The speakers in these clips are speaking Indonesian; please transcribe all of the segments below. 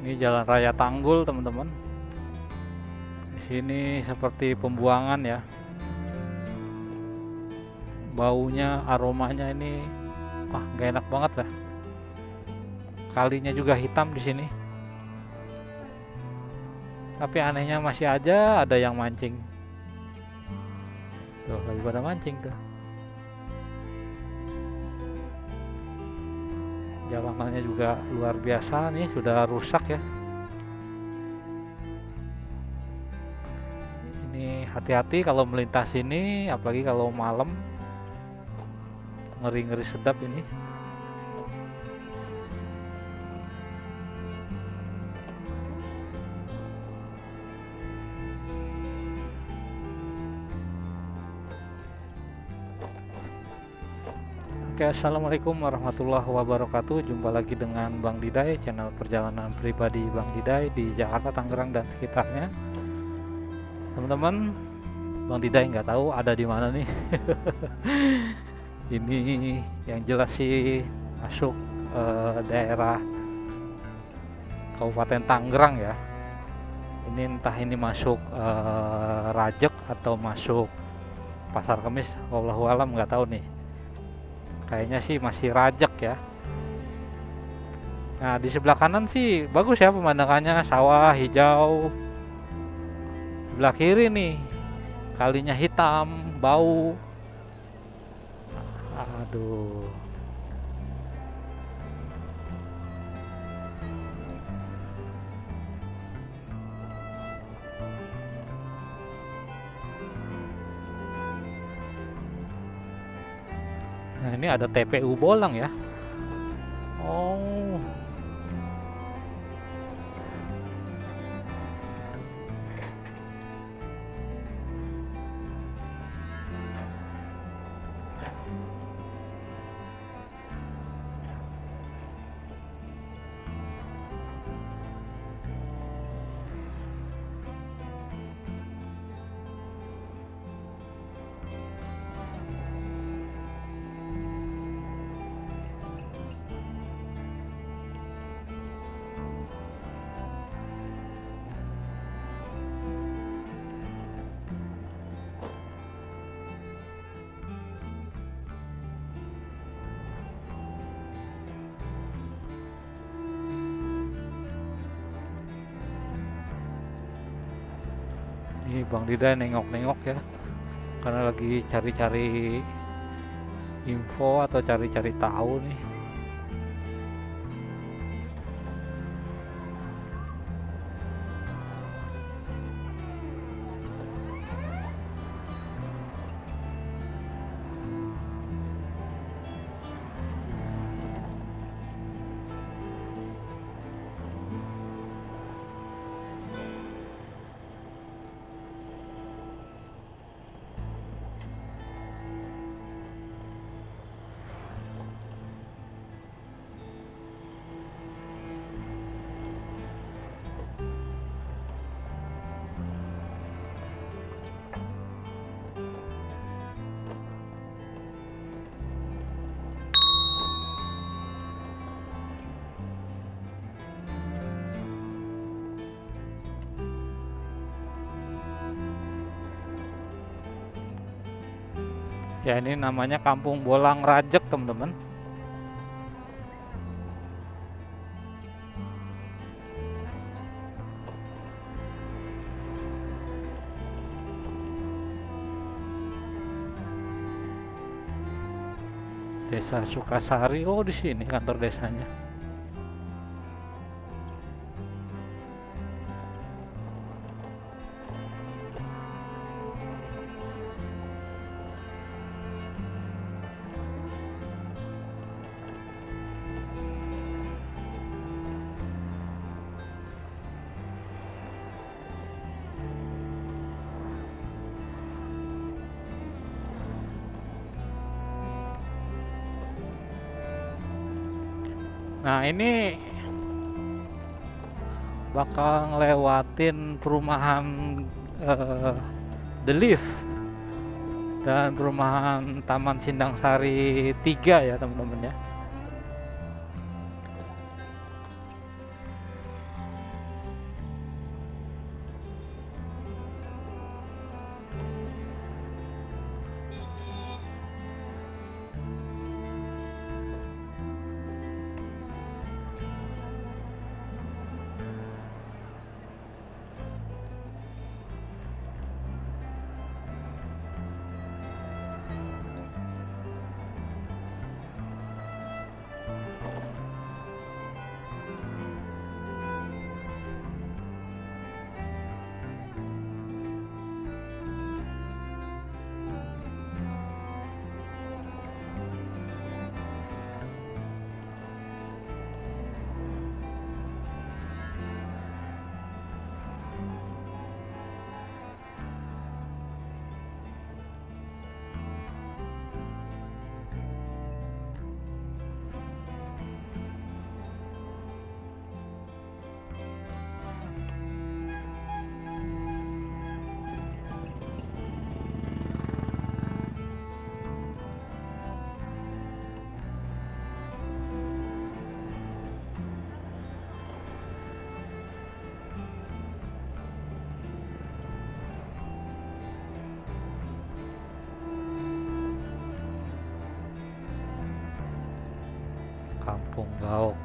Ini jalan raya Tanggul, teman-teman. Di sini seperti pembuangan ya. Baunya, aromanya ini, wah, gak enak banget lah. Kalinya juga hitam di sini. Tapi anehnya masih aja ada yang mancing. Tuh, lagi pada mancing tuh. Jalanannya juga luar biasa nih, sudah rusak ya. Ini hati-hati kalau melintas ini, apalagi kalau malam. Ngeri-ngeri sedap ini. Oke, assalamualaikum warahmatullahi wabarakatuh. Jumpa lagi dengan Bang Diday, channel perjalanan pribadi Bang Diday di Jakarta, Tangerang dan sekitarnya. Teman-teman, Bang Diday nggak tahu ada di mana nih. Ini yang jelas sih masuk daerah Kabupaten Tangerang ya. Ini entah ini masuk Rajek atau masuk Pasar Kemis, wallahu alam nggak tahu nih. Kayaknya sih masih Rajek ya. Nah, di sebelah kanan sih bagus ya pemandangannya, sawah hijau. Sebelah kiri nih kalinya hitam, bau. Aduh. Nah, ini ada TPU Bolang ya. Oh. Ini Bang Dida nengok-nengok ya, karena lagi cari-cari info atau cari-cari tahu nih. Ya, ini namanya Kampung Bolang Rajek, teman-teman. Desa Sukasari. Oh, di sini kantor desanya. Nah, ini bakal ngelewatin perumahan The Leaf dan perumahan Taman Sindang Sari 3 ya, teman-teman ya. Kampung Gaok.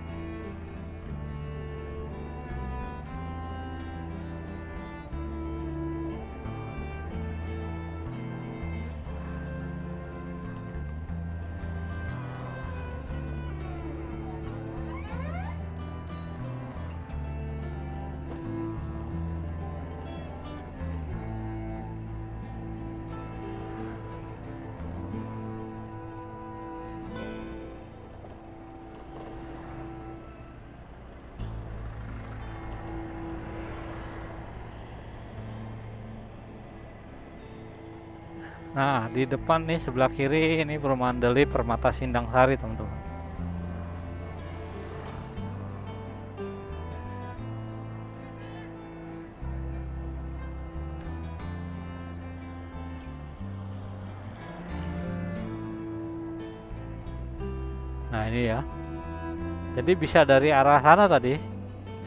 Nah, di depan nih sebelah kiri ini Perumahan Deli Permata Sindang Sari, teman-teman. Nah, ini ya. Jadi bisa dari arah sana tadi.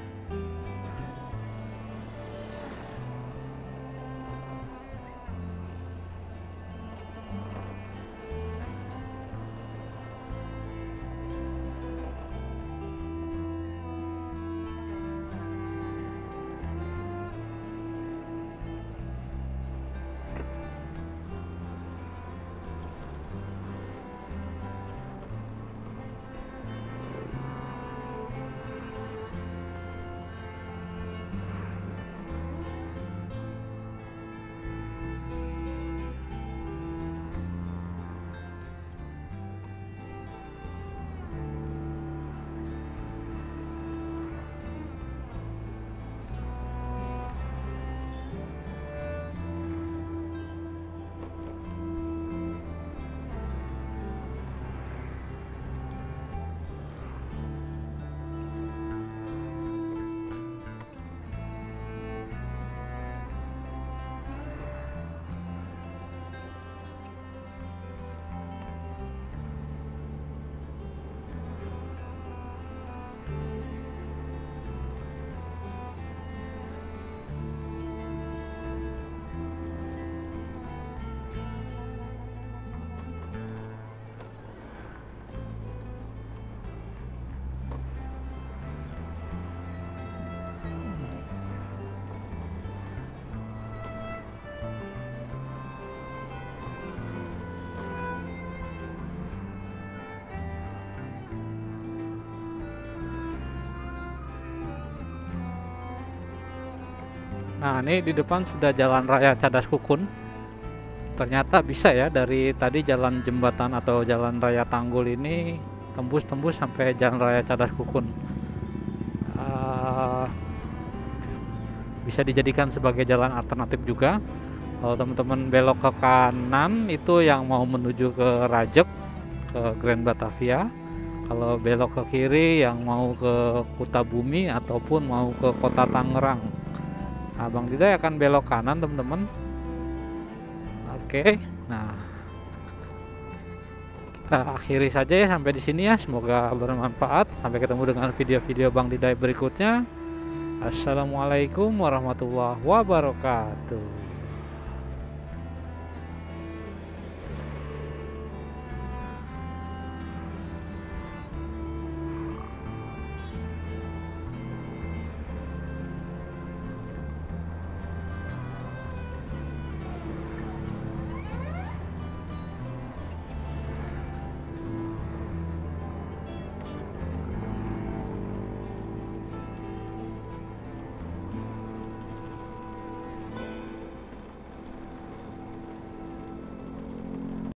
Nah, ini di depan sudah Jalan Raya Cadas Kukun. Ternyata bisa ya, dari tadi jalan jembatan atau Jalan Raya Tanggul ini tembus-tembus sampai Jalan Raya Cadas Kukun. Bisa dijadikan sebagai jalan alternatif juga. Kalau teman-teman belok ke kanan itu yang mau menuju ke Rajek, ke Grand Batavia. Kalau belok ke kiri yang mau ke Kutabumi ataupun mau ke Kota Tangerang. Nah, Bang Didai akan belok kanan, teman-teman. Oke, nah kita akhiri saja ya sampai di sini ya. Semoga bermanfaat. Sampai ketemu dengan video-video Bang Didai berikutnya. Assalamualaikum warahmatullahi wabarakatuh.